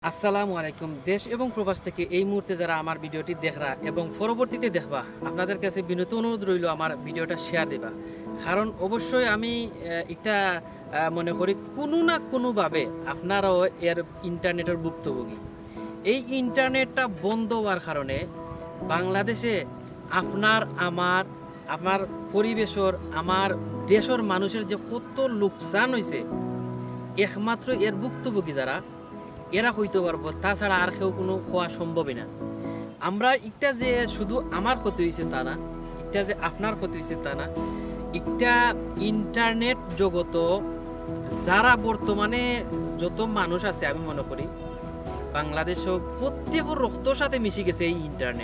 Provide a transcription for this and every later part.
আসসালামু আলাইকুম। দেশ এবং প্রবাস থেকে এই মুহূর্তে যারা আমার ভিডিওটি দেখরা এবং পরবর্তীতে দেখবা, আপনাদের কাছে বিনীত অনুরোধ রইল আমার ভিডিওটা শেয়ার দেবা। কারণ অবশ্যই আমি এটা মনে করি কোনো না কোনোভাবে আপনারাও এর ইন্টারনেটের ভুক্তভোগী। এই ইন্টারনেটটা বন্ধ হওয়ার কারণে বাংলাদেশে আপনার আমার পরিবেশের আমার দেশের মানুষের যে কত লোকসান হয়েছে, একমাত্র এর ভুক্তভোগী যারা এরা হইতে পারবো, তাছাড়া আর কেউ কোনো হওয়া সম্ভবই না। আমরা একটা যে শুধু আমার ক্ষতি হয়েছে তা না, একটা যে আপনার ক্ষতি হয়েছে তা না, একটা ইন্টারনেট জগত যারা বর্তমানে যত মানুষ আছে আমি মনে করি বাংলাদেশও প্রত্যেকের রক্তর সাথে মিশে গেছে এই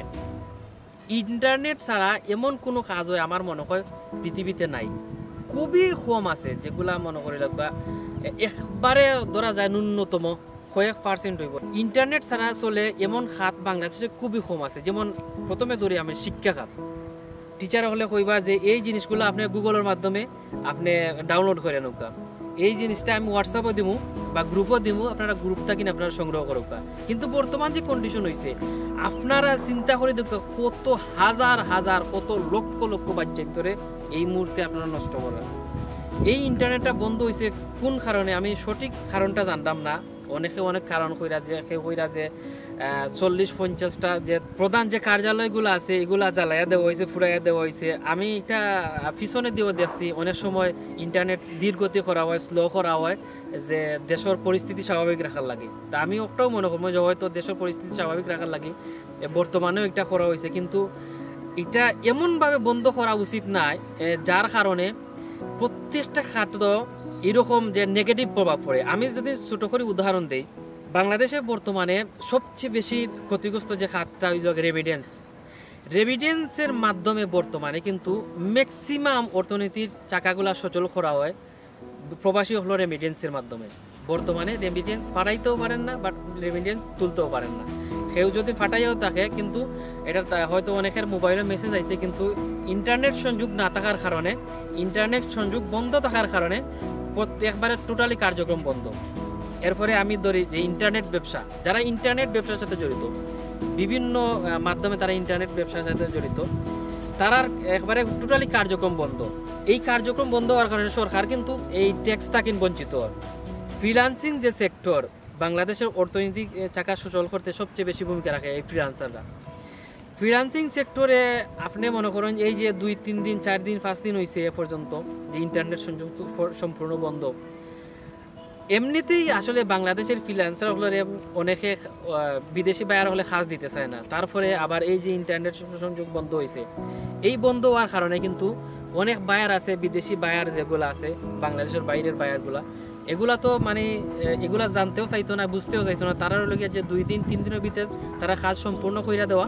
ইন্টারনেট ছাড়া এমন কোনো কাজ হয় আমার মনে হয় পৃথিবীতে নাই। খুবই কম আছে যেগুলা মনে করি একবারে ধরা যায় ন্যূনতম কয়েক পার্সেন্ট হইব। ইন্টারনেট ছাড়া চলে এমন খাত বাংলাদেশে খুবই কম আছে। যেমন প্রথমে ধরি আমি শিক্ষা খাত। টিচার হলে কইবা যে এই জিনিসগুলো আপনি গুগলের মাধ্যমে আপনি ডাউনলোড করে নৌকা, এই জিনিসটা আমি হোয়াটসঅ্যাপও দিমু বা গ্রুপও দিমু, আপনারা গ্রুপটা কিনে আপনারা সংগ্রহ করুকা। কিন্তু বর্তমান যে কন্ডিশন হয়েছে, আপনারা চিন্তা করে দেখুন কত হাজার হাজার কত লক্ষ লক্ষ বাচ্চা ধরে এই মুহূর্তে আপনারা নষ্ট করেন। এই ইন্টারনেটটা বন্ধ হয়েছে কোন কারণে আমি সঠিক কারণটা জানতাম না। অনেকে অনেক কারণ কইরা যে কেউ কইরা যে 40-50টা যে প্রধান যে কার্যালয়গুলো আছে এগুলা জ্বালাইয়া দেওয়া হয়েছে, ফুরাইয়া দেওয়া হয়েছে। আমি এটা পিছনে দিয়েও দেখছি অনেক সময় ইন্টারনেট ধীরগতি করা হয়, স্লো করা হয়, যে দেশের পরিস্থিতি স্বাভাবিক রাখার লাগে। তা আমি ওটাও মনে করবো যে হয়তো দেশের পরিস্থিতি স্বাভাবিক রাখার লাগে বর্তমানেও এটা করা হয়েছে। কিন্তু এটা এমনভাবে বন্ধ করা উচিত নয় যার কারণে প্রত্যেকটা খাদ্য এরকম যে নেগেটিভ প্রভাব পড়ে। আমি যদি ছোট করে উদাহরণ দেই, বাংলাদেশে বর্তমানে সবচেয়ে বেশি ক্ষতিগ্রস্ত যে খাতটা হইল রেমিডেন্সের মাধ্যমে বর্তমানে কিন্তু ম্যাক্সিমাম অর্থনীতির চাকাগুলা সচল করা হয় প্রবাসী হলো রেমিডেন্সের মাধ্যমে। বর্তমানে রেমিডেন্স ফাটাইতেও পারেন না, বাট রেমিডেন্স তুলতেও পারেন না। কেউ যদি ফাটাইও থাকে কিন্তু এটা হয়তো অনেকের মোবাইলে মেসেজ আইছে, কিন্তু ইন্টারনেট সংযোগ না থাকার কারণে, ইন্টারনেট সংযোগ বন্ধ থাকার কারণে একবারে টোটালি কার্যক্রম বন্ধ। এরপরে আমি ধরি যে ইন্টারনেট ব্যবসা, যারা ইন্টারনেট ব্যবসার সাথে জড়িত, বিভিন্ন মাধ্যমে তারা ইন্টারনেট ব্যবসার সাথে জড়িত, তারা একবারে টোটালি কার্যক্রম বন্ধ। এই কার্যক্রম বন্ধ হওয়ার কারণে সরকার কিন্তু এই ট্যাক্স থাকেন বঞ্চিত। ফ্রিল্যান্সিং যে সেক্টর বাংলাদেশের অর্থনৈতিক চাকা সচল করতে সবচেয়ে বেশি ভূমিকা রাখে এই ফ্রিল্যান্সাররা। ফ্রিল্যান্সিং সেক্টরে আপনি মনে করেন এই যে 2-3 দিন 4 দিন 5 দিন হয়েছে এ পর্যন্ত যে ইন্টারনেট সংযোগ সম্পূর্ণ বন্ধ। এমনিতেই আসলে বাংলাদেশের ফ্রিল্যান্সার হলে অনেকে বিদেশি বায়ার হলে কাজ দিতে চায় না, তারপরে আবার এই যে ইন্টারনেট সংযোগ বন্ধ হয়েছে, এই বন্ধ হওয়ার কারণে কিন্তু অনেক বায়ার আছে, বিদেশি বায়ার যেগুলো আছে বাংলাদেশের বাইরের বায়ারগুলা, এগুলা তো মানে এগুলা জানতেও চাইতো না, বুঝতেও চাইতো না। তারা হলো যে 2 দিন 3 দিনের ভিতরে তারা কাজ সম্পূর্ণ কইরা দেওয়া।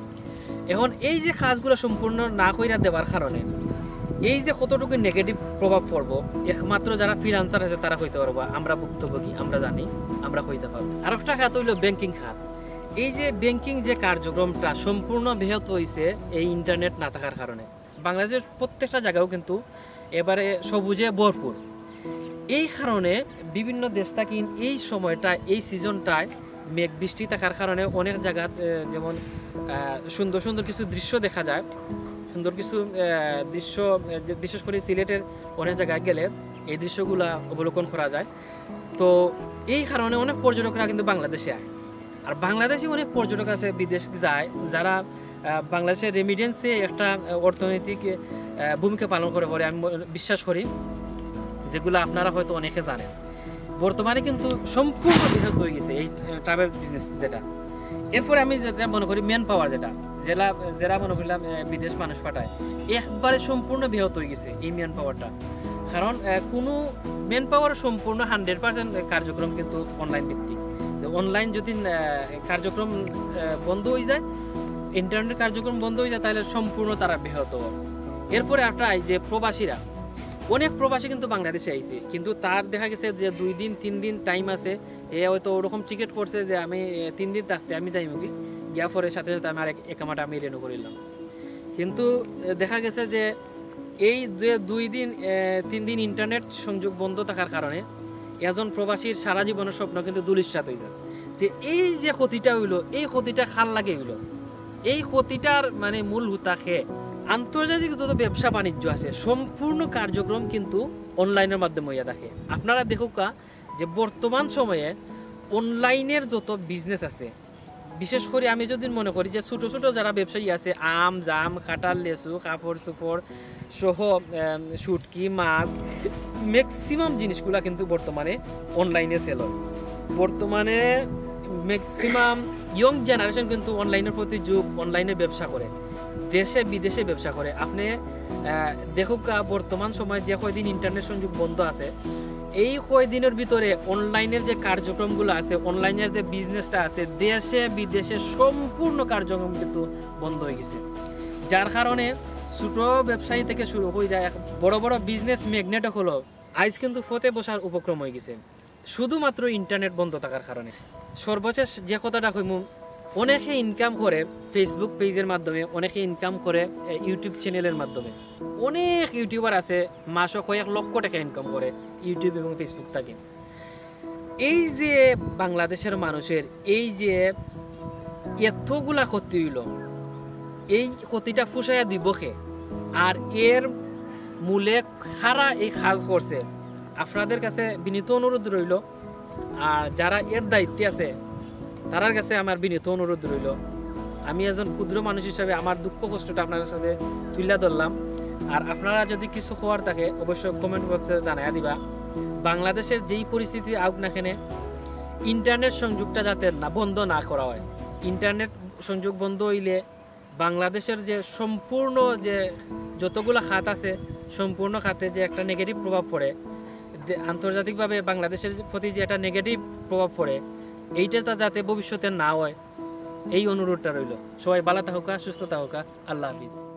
এখন এই যে কাজগুলো সম্পূর্ণ না কইরা দেওয়ার কারণে এই যে কতটুকু নেগেটিভ প্রভাব পড়বো একমাত্র যারা ফ্রিল্যান্সার আছে তারা হইতে পারবো, আমরা ভুক্তভোগী, আমরা জানি, আমরা হইতে পারবো। আর একটা খাত হইল ব্যাংকিং খাত। এই যে ব্যাংকিং যে কার্যক্রমটা সম্পূর্ণ ব্যাহত হয়েছে এই ইন্টারনেট না থাকার কারণে। বাংলাদেশের প্রত্যেকটা জায়গাও কিন্তু এবারে সবুজে ভরপুর। এই কারণে বিভিন্ন দেশ থেকে এই সময়টা, এই সিজনটায় মেঘ বৃষ্টি থাকার কারণে অনেক জায়গা যেমন সুন্দর সুন্দর কিছু দৃশ্য দেখা যায়, সুন্দর কিছু দৃশ্য বিশেষ করে সিলেটের অনেক জায়গায় গেলে এই দৃশ্যগুলা অবলোকন করা যায়। তো এই কারণে অনেক পর্যটকরা কিন্তু বাংলাদেশে আয়। আর বাংলাদেশে অনেক পর্যটক আছে বিদেশ যায় যারা বাংলাদেশের রেমিডেন্সে একটা অর্থনৈতিক ভূমিকা পালন করে বলে আমি বিশ্বাস করি, যেগুলো আপনারা হয়তো অনেকে জানেন। বর্তমানে কিন্তু সম্পূর্ণ বিহত হয়ে গেছে এই ট্রাভেল বিজনেস যেটা। এরপরে আমি যেটা মনে করি ম্যান পাওয়ার, যারা মনে করলাম বিদেশ মানুষ পাঠায়, একবারে সম্পূর্ণ বিহত হয়ে গেছে এই ম্যান পাওয়ারটা। কারণ কোনো ম্যান পাওয়ার সম্পূর্ণ 100% কার্যক্রম কিন্তু অনলাইন ভিত্তিক। অনলাইন যদি কার্যক্রম বন্ধ হয়ে যায়, ইন্টারনেট কার্যক্রম বন্ধ হয়ে যায়, তাহলে সম্পূর্ণ তারা বিহত। এরপরে একটা যে প্রবাসীরা, অনেক প্রবাসী কিন্তু বাংলাদেশে আইছে, কিন্তু তার দেখা গেছে যে 2 দিন 3 দিন টাইম আছে, এ হয়তো ওরকম টিকিট করছে যে আমি 3 দিন থাকতে আমি যাই মুখি গিয়া পরে সাথে সাথে আমার একামাটা আমি রেনু করিলাম। কিন্তু দেখা গেছে যে এই যে 2 দিন 3 দিন ইন্টারনেট সংযোগ বন্ধ থাকার কারণে একজন প্রবাসীর সারা জীবনের স্বপ্ন কিন্তু দুলিশ্বাত হয়ে যায়। যে এই যে ক্ষতিটা হইলো, এই ক্ষতিটা খাল লাগে হইলো, এই ক্ষতিটার মানে মূল হুতা খেয়ে আন্তর্জাতিক যত ব্যবসা বাণিজ্য আছে সম্পূর্ণ কার্যক্রম কিন্তু অনলাইনের মাধ্যমে হইয়া থাকে। আপনারা দেখুকা যে বর্তমান সময়ে অনলাইনের যত বিজনেস আছে, বিশেষ করে আমি যদি মনে করি যে ছোট ছোট যারা ব্যবসায়ী আছে, আম জাম কাঁঠাল লেচু কাপড় চোপড় সহ শুটকি মাছ, ম্যাক্সিমাম জিনিসগুলা কিন্তু বর্তমানে অনলাইনে সেল হয়। বর্তমানে ম্যাক্সিমাম ইয়ং জেনারেশন কিন্তু অনলাইনের প্রতি যুগ, অনলাইনে ব্যবসা করে, দেশে বিদেশে ব্যবসা করে। আপনি দেখুকা বর্তমান সময়ে যে কয়দিন ইন্টারনেট সংযোগ বন্ধ আছে, এই কয়দিনের ভিতরে অনলাইনের যে কার্যক্রমগুলো আছে, অনলাইনের যে বিজনেসটা আছে, দেশে বিদেশে সম্পূর্ণ কার্যক্রম কিন্তু বন্ধ হয়ে গেছে। যার কারণে ছোট ব্যবসায়ী থেকে শুরু হয়ে যায় বড় বড় বিজনেস ম্যাগনেট হলো আজ কিন্তু ফতে বসার উপক্রম হয়ে গেছে, শুধুমাত্র ইন্টারনেট বন্ধ থাকার কারণে। সর্বশেষ যে কথাটা কইমু, অনেকে ইনকাম করে ফেসবুক পেজের মাধ্যমে, অনেকে ইনকাম করে ইউটিউব চ্যানেলের মাধ্যমে। অনেক ইউটিউবার আছে মাসে কয়েক লক্ষ টাকা ইনকাম করে ইউটিউব এবং ফেসবুক থেকে। এই যে বাংলাদেশের মানুষের এই যে এতগুলা ক্ষতি হইল, এই ক্ষতিটা ফুসাইয়া দিবকে, আর এর মূলে খারা এই কাজ করছে, আপনাদের কাছে বিনীত অনুরোধ রইল, আর যারা এর দায়িত্বে আছে তার কাছে আমার বিনীত অনুরোধ রইল। আমি একজন ক্ষুদ্র মানুষ হিসাবে আমার দুঃখ কষ্টটা আপনাদের সাথে তুলে ধরলাম। আর আপনারা যদি কিছু হওয়ার থাকে অবশ্যই কমেন্ট বক্সে জানাইয়া দিবা। বাংলাদেশের যেই পরিস্থিতি আউক না কেনে, ইন্টারনেট সংযোগটা যাতে না বন্ধ না করা হয়। ইন্টারনেট সংযোগ বন্ধ হইলে বাংলাদেশের যে সম্পূর্ণ যে যতগুলো খাত আছে, সম্পূর্ণ খাতে যে একটা নেগেটিভ প্রভাব পড়ে, আন্তর্জাতিকভাবে বাংলাদেশের প্রতি যে একটা নেগেটিভ প্রভাব পড়ে, এইটা যাতে ভবিষ্যতে না হয় এই অনুরোধটা রইল। সবাই ভালো থাকুকা, সুস্থ থাকুকা। আল্লাহ হাফিজ।